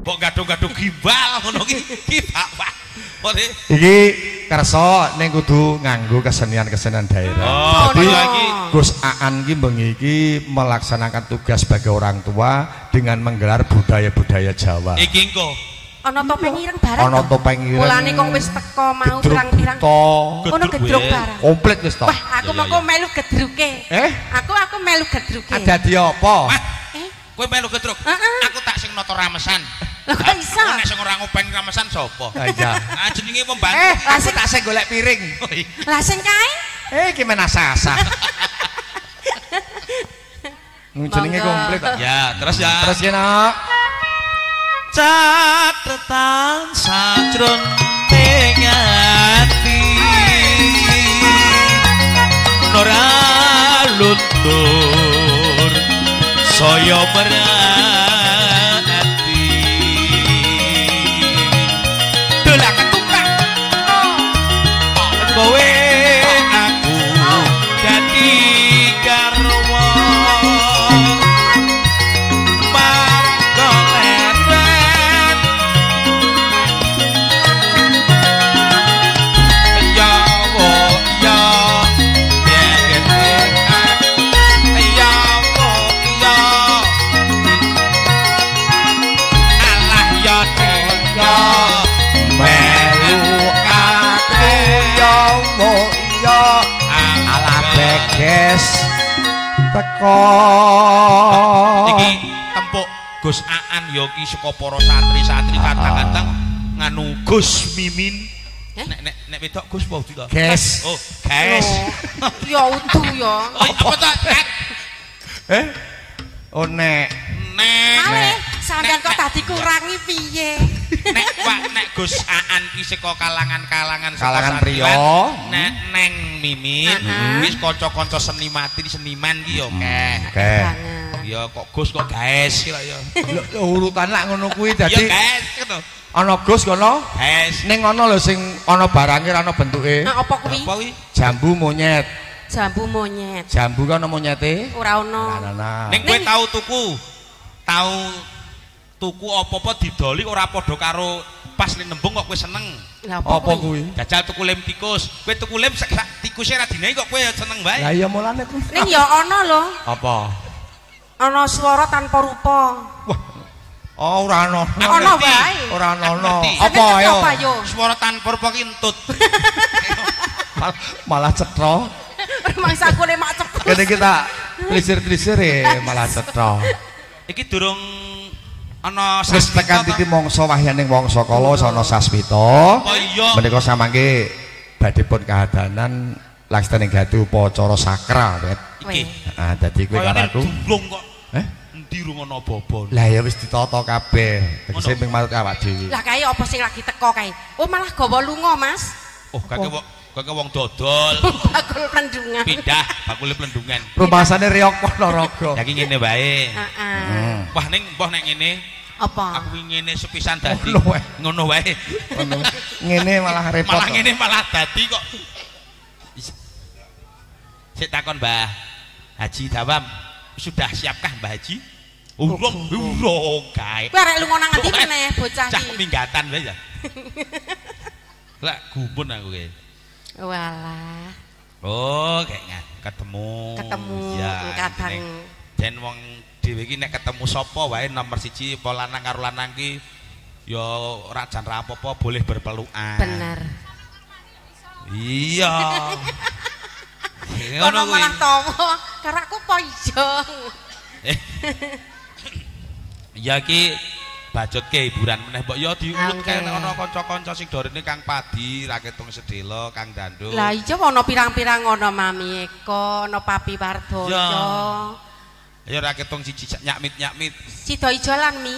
Kok gaduh-gaduh gimbal ngono iki Bapak. Iki kersa ning kudu nganggo kesenian-kesenian daerah. Jadi Gus Aan ki bengi iki melaksanakan tugas sebagai orang tua dengan menggelar budaya-budaya Jawa. Iki engko ana topeng ireng bareng. Ana topeng ireng. Mulane kok wis teko mau pirang-pirang. Ono gedruk bareng. Komplit wis to. Wah, aku mengko melu gedruke. Aku melu gedruke. Dadi apa? Kowe melu gedruk. Aku tak sing nata ramesan. Lho kok iso? Nek sing ora ngopeng ramesan sapa? Ha iya. Jenenge pembantu. Aku tak sing golek piring. Lah sing kae? Iki menasasa. Jenenge komplit. Ya, terus ya. Terus ya, Nak. Catetan sajroning ati ora luntur saya merati dolah ketupak kowe aku dadi garwa teko iki tempuk Gus Aan ya ki saka para santri-santri kadang-kadang nganu Gus Mimin nek wedok Gus apa to? Ges. Oh, ges. Ya utuh ya. Apa to? Oh nek Ale sampean kok tadi kurangi piye? Nek Gus Aan ki saka kalangan priya. Nek neng Mimin wis kanca-kanca seniman ki ya akeh. Ya kok Gus kok gaes kira ya. Urutan lak ngono kuwi dadi. Ya gaes ngono. Ana Gus kono? Gaes. Ning ana lho sing ana barange ra ana bentuke. Apa kuwi? Jambu monyet. Jambu monyet. Jambu kan ana monyete? Ora ono. Ning kowe tau tuku apa-apa didoli ora padha karo pas ning nembung kok kowe seneng. Apa kuwi? Jajal tuku lem tikus. Kowe tuku lem sak tikuse ra dinai kok kowe seneng bae. Lah iya mulane kuwi. Ning ya ana lho. Apa? Ana swara tanpa rupa. Wah. Oh ora ana. Ana wae. Ora ana. Apa ayo? Swara tanpa rupa ki entut. Malah cetha. Mangsakune mak cepet. Kene kita telisir-telisir malah cetha. Iki durung ana wis tekan titi mangsa wahyaning wangsa kala ana sasmita. Oh iya. Menika samangke badhe pun kahadanan laksane gatu upacara sakral iki. Ah dadi kowe karo Dumblung kok. Endi rungono apa-apa. Lah ya wis ditata kabeh. Tegese ping marut awak dhewe. Lah kae apa sing lagi teko kae? Oh malah gawa lunga, Mas. Oh kakek wong dodol. Bakul plendungan. Pindah bakule plendungan. Rumasane Riok Ponorogo. Ya ki ngene bae. Heeh. Wah ning mbah nek ngene apa? Aku ngene sepisan dadi. Ngono wae. Ngene malah repot. Malah ngene malah dadi kok. Sik takon Mbah Haji Dawam, sudah siapkah Mbah Haji? Urung gae. Kowe arek lunga nang endi meneh bocah iki? Cah minggatan wae ya. Lah gumun aku kowe. Walah. Oh, kayak ketemu. Ya, kadang den wong dhewe iki nek ketemu sapa wae nomor 1 apa lanang karo lanang ki ya ora jan ra apa-apa boleh berpelukan. Bener. Iya. Ono malah tawa karo aku po ijo. Ya ki bajutke hiburan meneh mbok ya diulut kae nek ana kanca-kanca sing dorene Kang Padi, Raketung Sedela, Kang Dandung. Lah iya ana pirang-pirang ana Mami Eko, ana Papi Wardoyo. Ya Raketung siji nyakmit-nyakmit. Sida ijolan mi.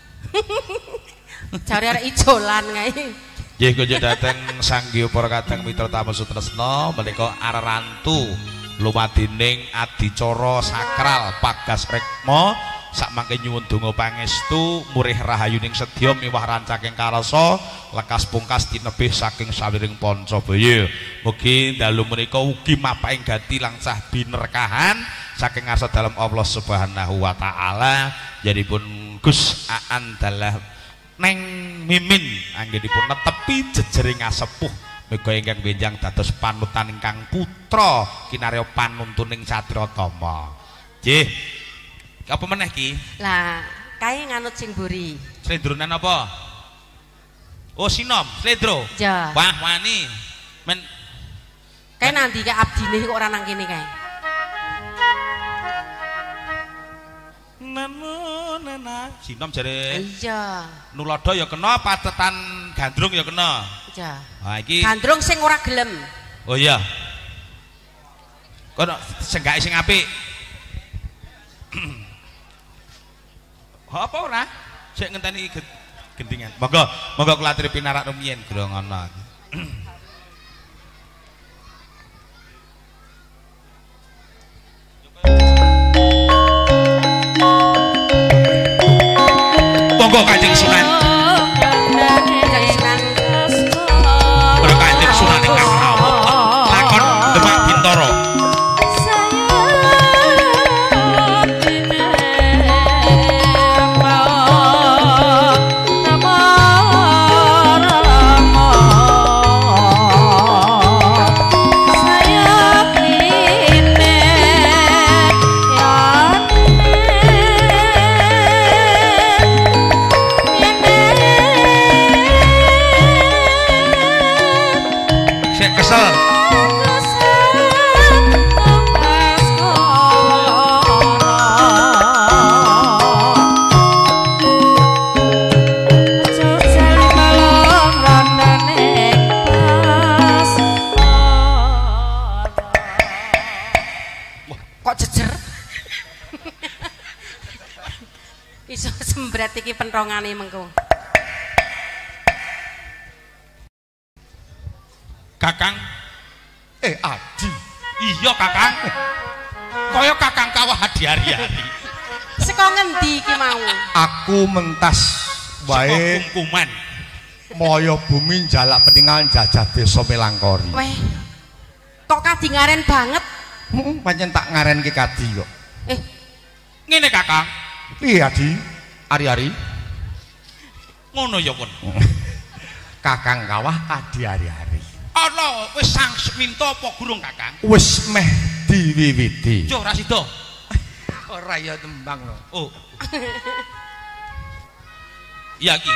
Jare arek ijolan kae. Nggih kunjuk dhateng Sanggya para kadang mitra tamu sutresna menika Ararantu lumadhining adicara sakral Pagas Rekma sakmangke nyuwun donga pangestu murih rahayuning sedya miwah rancaking karasa lekas pungkas tinebih saking sawiring Pancabaya. Mugi dalu menika ugi mapaking ganti langsah binerkahan saking ngarsa dalem Allah Subhanahu wa taala. Jadipun Gus Aan dalah neng mimin anggenipun netepi jejering asepuh mega ingkang benjang dados panutan ingkang putra kinarya panuntuning Satratama. Nggih. Apa meneh ki? Lah, kae nganut sing mburi. Slendronan apa? Oh, sinom, slendro. Ja. Wah, wani. Men kae nanti kae abdine kok ora nang kene kae. Nana sinom jare. Iya. Nulodo ya kena, pacetan gandrung ya kena. Iya. Ha iki Gandrung sing ora gelem. Oh iya. Kono senggake sing apik. Apa ora? Sik ngenteni gendingan. Monggo, monggo kula aturi pinarak rumiyin Guru ngono. Monggo Kanjeng Sunan. Kanjeng Sunan. Para Kanjeng Sunan ingkang rawuh lakon Demak Bintara. Iso sembret iki penrongane mengko. Kakang, Adi. iya Kakang. Kaya Kakang kawah hari-hari. Saka ngendi iki mau? Aku mentas wae kungkuman. Moyo bumi jalak peninggalan jajah desa Melangkori. Weh. Kok kadi ngaren banget? Pancen tak ngarenke kadi kok. Ngene Kakang. Piye Adi? Ari-ari. Ngono ya pun. Kakang kawah Adi ari-ari. Ana wis sang minta apa gurung Kakang? Wis meh diwiwiti. Yo ora sida. Ora ya tembang lho. Oh. Iya ki.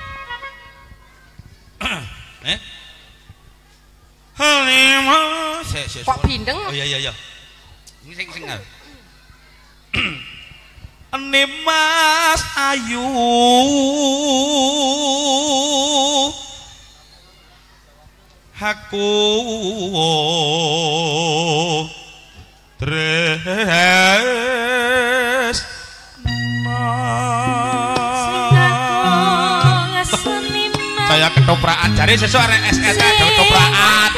Halima. Kok bindeng? Oh iya. Sing. Nimas ayu aku tres saya ketoprakan jari sesuk arek SSK ketoprakan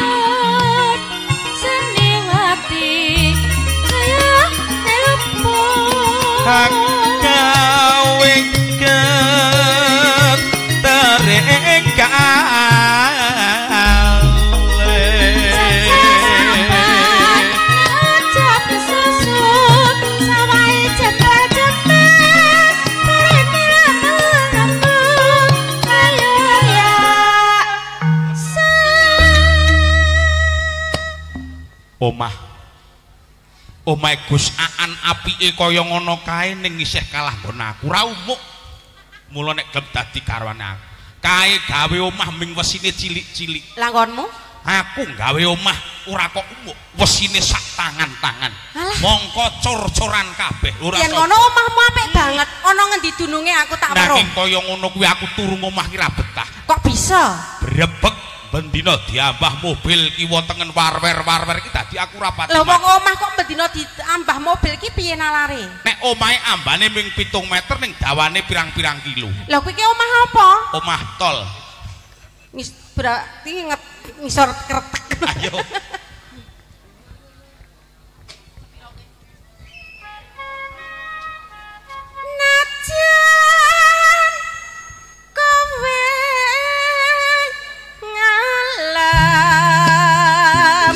gawe omah Gus Aan apike kaya ngono kae ning isih kalah nggon aku ra umuk. Mula nek gelem dadi karwane aku. Kae gawe omah ming wesine cilik-cilik. Langgonmu? Aku gawe omah ora kok umuk, wesine sak tangan-tangan. Mongko cor-coran kabeh. Ora yen ngono omahmu apik banget. Ana ngendi dununge aku tak weruh. Nanging kaya ngono kuwi aku turu omah ki ra betah. Kok bisa? Brebek bendina diambah mobil kiwa tengen warwer iki dadi aku ora pati. Lha wong omah kok bendina diambah mobil ki piye nalare? Nek omahe ambane ming 7 meter ning dawane pirang-pirang kilo. Lha kuwi ki omah apa? Omah tol. Berarti ngisor kretek. Ayo. Najan kowe ngalam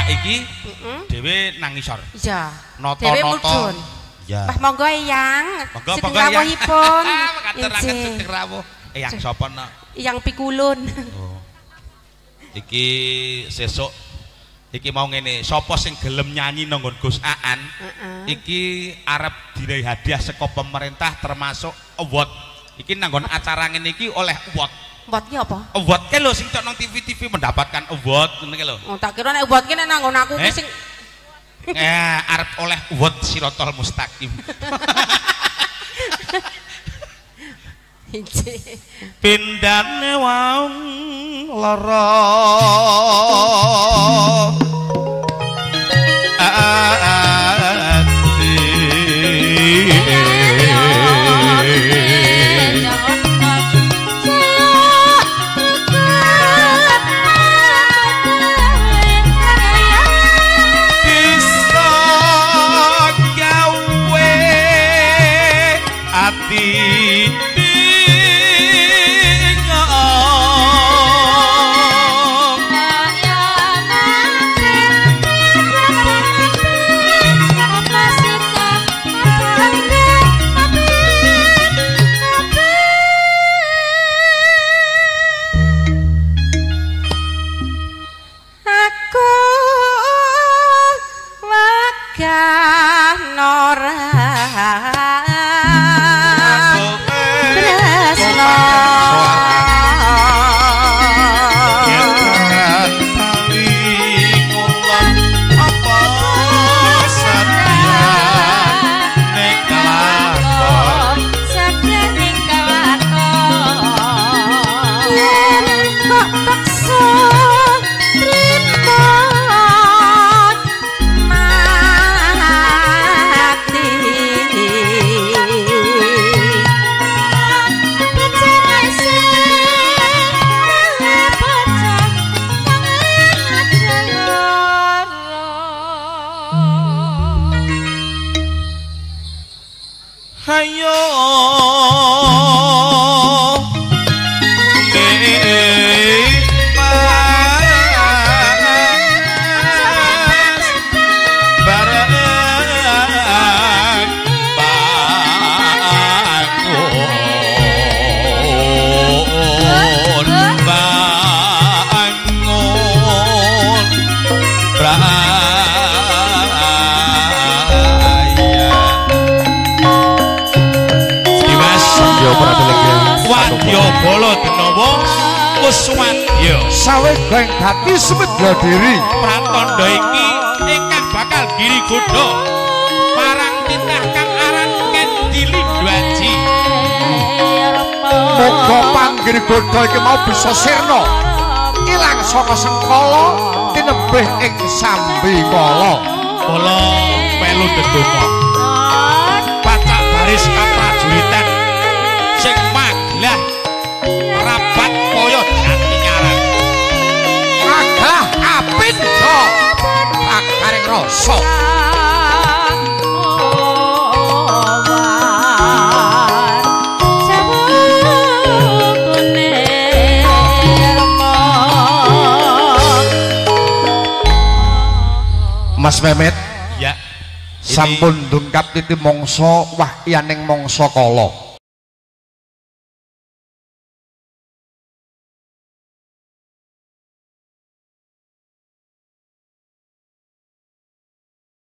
iki dhewe nang ngisor. Iya. Dhewe mudhun. Ya. Mbah monggo Eyang. Monggo rawuhipun. Kater rawuh. Eyang sapa nak? Eyang Pikulun. Oh. Iki sesuk iki mau ngene, sapa sing gelem nyanyi nang nggon Gus Aan? Iki arep dirai hadiah saka pemerintah termasuk award. Iki nang nggon acara ngene iki oleh award. Award ki apa? Award ke lho sing tok nang TV mendapatkan award ngene ki lho. Oh, tak kira nek award ki nek nang nggon aku ki sing arep oleh award Sirotol Mustaqim. Pindane wong lara sawe geng dadi semedya diri pratandha iki ingkang bakal giri-godha marang titah kang aran Kendili Dwaji. Moga panggiri-godha iki mau bisa sirna ilang saka sengkala tinebih ing sambikala. Kula melu ndedonga pacak baris kaprajuritan sing maglah rabat kaya jati nyaran magah apindha akaring rasa Mas Memet, ya sampun ndungkap titi mangsa wahyaning mangsa kala.